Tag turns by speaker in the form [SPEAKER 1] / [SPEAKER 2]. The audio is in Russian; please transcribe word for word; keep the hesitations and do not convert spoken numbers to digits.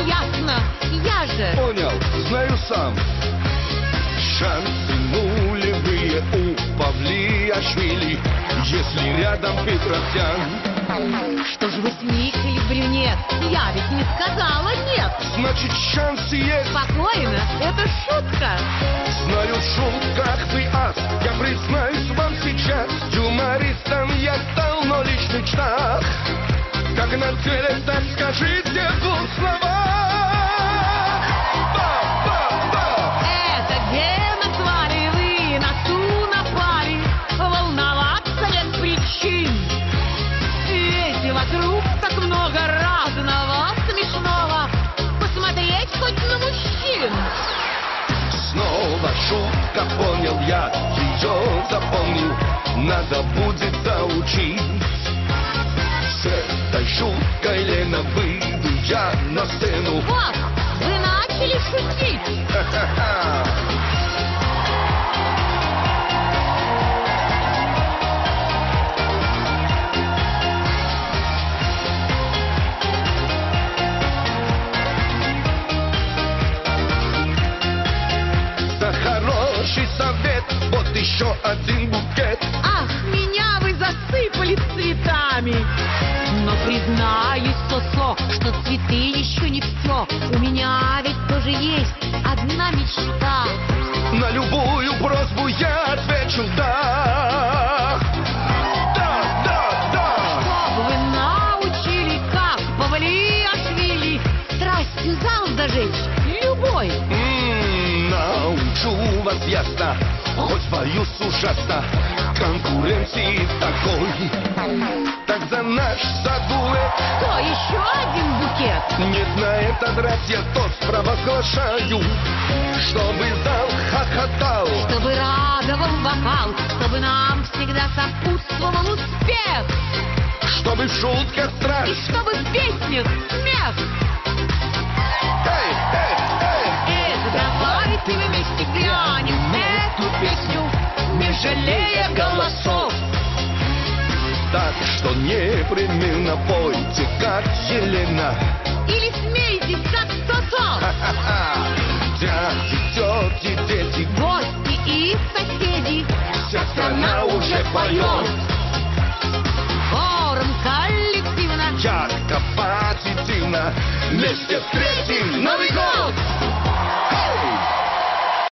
[SPEAKER 1] ясно, я же.
[SPEAKER 2] Понял, знаю сам. Шансы нулевые у Павлиашвили, если рядом Петросян.
[SPEAKER 1] Что ж вы смик или брюнет? Я ведь не сказала нет.
[SPEAKER 2] Значит, шансы есть.
[SPEAKER 1] Спокойно, это шутка.
[SPEAKER 2] Знаю, в шутках ты ас. Я признаюсь вам сейчас, юмористом я стал, но лишь в мечтах. Как на деле, так скажите двух словах.
[SPEAKER 1] Это где назвали вы, на ту напали, волноваться без причин. Ведь вокруг так много разного смешного, посмотреть хоть на мужчин.
[SPEAKER 2] Снова шутка, понял я, ее запомнил, надо будет заучить. С этой шуткой, Лена, выйду я на сцену.
[SPEAKER 1] Вот, вы начали шутить.
[SPEAKER 2] Ха-ха-ха. За хороший совет, вот еще один букет.
[SPEAKER 1] Ах, меня вы засыпали цветами. Но признаюсь, Сосо, что цветы еще не все. У меня ведь тоже есть одна мечта.
[SPEAKER 2] На любую просьбу я отвечу да. Да, да, да.
[SPEAKER 1] Чтобы вы научили, как Павлиашвили страстью зал зажечь любой.
[SPEAKER 2] М-м, научу вас ясно, хоть боюсь ужасно конкуренции такой. Так за наш задуэт.
[SPEAKER 1] Что, еще один букет?
[SPEAKER 2] Нет, на этот раз я тост провозглашаю, чтобы зал хохотал,
[SPEAKER 1] Чтобы радовал вокал, чтобы нам всегда сопутствовал успех,
[SPEAKER 2] чтобы в шутках
[SPEAKER 1] и
[SPEAKER 2] страсть.
[SPEAKER 1] чтобы в песнях смех.
[SPEAKER 2] Эй, эй, эй.
[SPEAKER 1] Это давайте вместе глянем эту песню, не жалея голосов.
[SPEAKER 2] Так что непременно пойте, как Елена.
[SPEAKER 1] Или смейтесь, как Сосо.
[SPEAKER 2] Ха-ха-ха. Дяди, тети, дети,
[SPEAKER 1] Гости и соседи,
[SPEAKER 2] вся страна уже поет.
[SPEAKER 1] хором коллективно.
[SPEAKER 2] Ярко, позитивно, вместе встретим Новый год!